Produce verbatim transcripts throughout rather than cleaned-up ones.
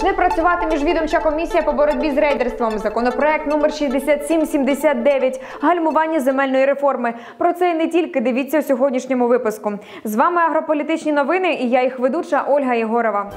Почне працювати міжвідомча комісія по боротьбі з рейдерством. Законопроект номер шістдесят сім сімдесят дев'ять – гальмування земельної реформи. Про це і не тільки. Дивіться у сьогоднішньому випуску. З вами агрополітичні новини і я їх ведуча Ольга Єгорова.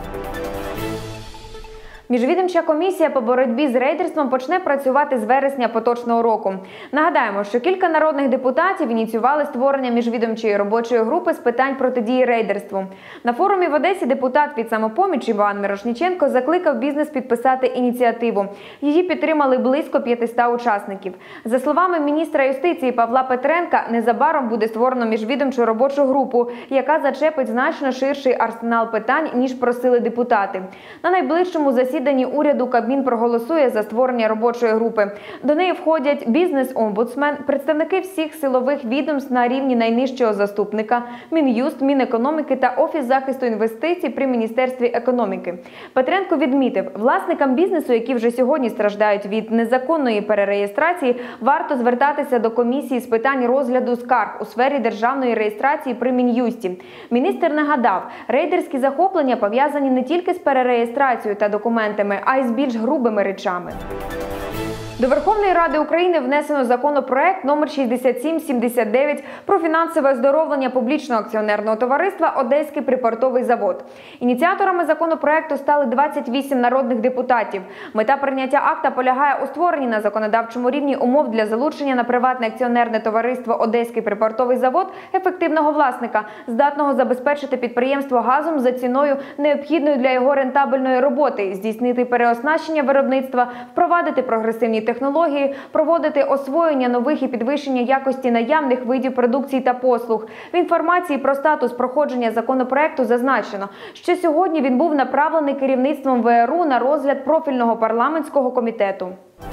Міжвідомча комісія по боротьбі з рейдерством почне працювати з вересня поточного року. Нагадаємо, що кілька народних депутатів ініціювали створення міжвідомчої робочої групи з питань протидії рейдерству. На форумі в Одесі депутат від «Самопоміч» Іван Мірошніченко закликав бізнес підписати ініціативу. Її підтримали близько п'ятисот учасників. За словами міністра юстиції Павла Петренка, незабаром буде створено міжвідомчу робочу групу, яка зачепить значно ширший арсенал питань, ніж просили депутати. На найближчому засіданні уряду Кабмін проголосує за створення робочої групи. До неї входять бізнес-омбудсмен, представники всіх силових відомств на рівні найнижчого заступника, Мін'юст, Мінекономіки та Офіс захисту інвестицій при Міністерстві економіки. Петренко відмітив, власникам бізнесу, які вже сьогодні страждають від незаконної перереєстрації, варто звертатися до комісії з питань розгляду скарг у сфері державної реєстрації при Мін'юсті. Міністр нагадав, рейдерські захоплення пов'язані не тільки з перереєстрацією та документами, а й з більш грубими речами. До Верховної Ради України внесено законопроект номер шістдесят сім сімдесят дев'ять про фінансове оздоровлення публічного акціонерного товариства «Одеський припортовий завод». Ініціаторами законопроекту стали двадцять вісім народних депутатів. Мета прийняття акта полягає у створенні на законодавчому рівні умов для залучення на приватне акціонерне товариство «Одеський припортовий завод» ефективного власника, здатного забезпечити підприємство газом за ціною, необхідною для його рентабельної роботи, здійснити переоснащення виробництва, впровадити прогресивні технології, технології, проводити освоєння нових і підвищення якості наявних видів продукції та послуг. В інформації про статус проходження законопроекту зазначено, що сьогодні він був направлений керівництвом Ве Ер У на розгляд профільного парламентського комітету.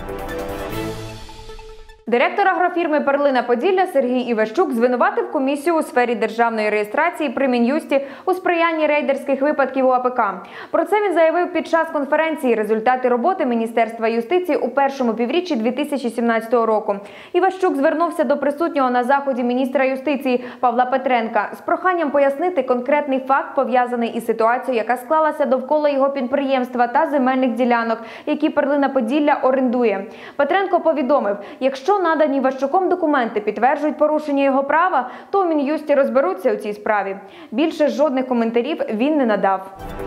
Директор агрофірми «Перлина Поділля» Сергій Іващук звинуватив комісію у сфері державної реєстрації при Мін'юсті у сприянні рейдерських випадків у А Пе Ка. Про це він заявив під час конференції «Результати роботи Міністерства юстиції у першому півріччі дві тисячі сімнадцятого року». Іващук звернувся до присутнього на заході міністра юстиції Павла Петренка з проханням пояснити конкретний факт, пов'язаний із ситуацією, яка склалася довкола його підприємства та земельних ділянок, які «Перлина Поділля» орендує. Петренко повідомив, якщо надані Іващуком документи підтверджують порушення його права, то у Мін'юсті розберуться у цій справі. Більше жодних коментарів він не надав.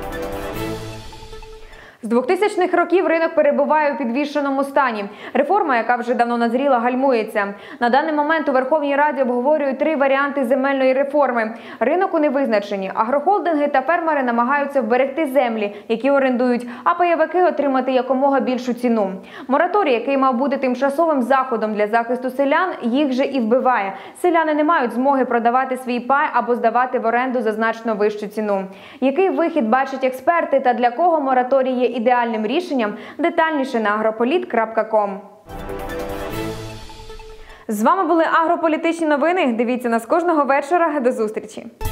З двохтисячних років ринок перебуває у підвішеному стані. Реформа, яка вже давно назріла, гальмується. На даний момент у Верховній Раді обговорюють три варіанти земельної реформи. Ринок у невизначенні. Агрохолдинги та фермери намагаються вберегти землі, які орендують, а пайовики отримати якомога більшу ціну. Мораторій, який мав бути тимчасовим заходом для захисту селян, їх же і вбиває. Селяни не мають змоги продавати свій пай або здавати в оренду за значно вищу ціну. Який вихід бачать експерти та для кого мораторій є ідеальним рішенням? Детальніше на агрополіт крапка ком. З вами були агрополітичні новини. Дивіться нас кожного вечора. До зустрічі!